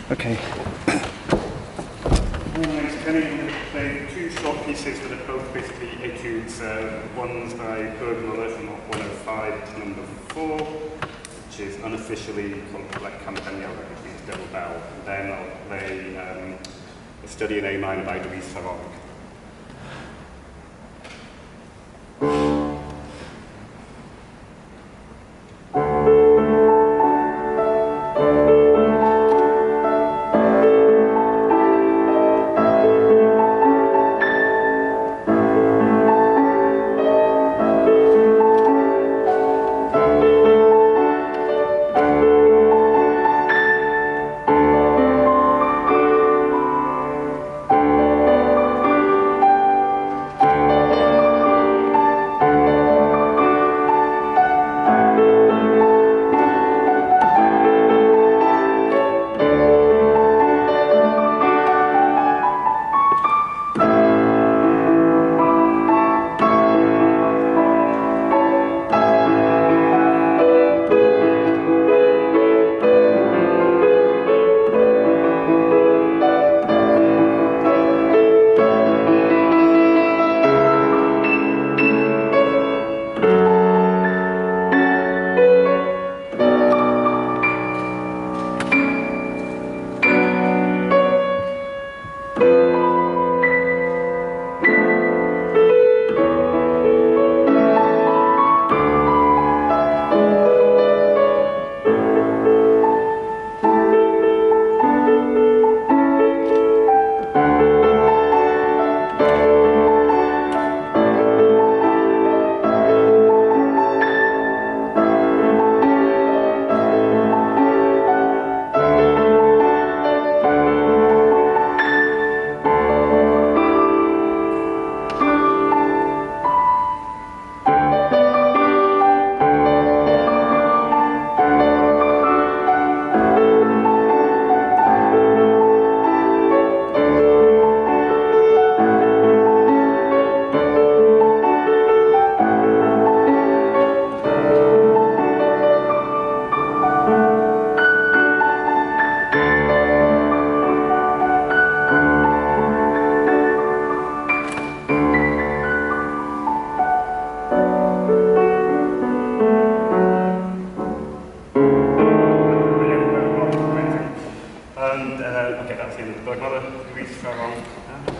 Okay. Alright, Kenny, I'm going to play two short pieces that are both basically etudes. One's by Burgmüller from Op 105 to number 4, which is unofficially called like Campagna, which means double bell. Then I'll play a study in A minor by Farrenc. Okay, that's the end of the Burgmüller Op.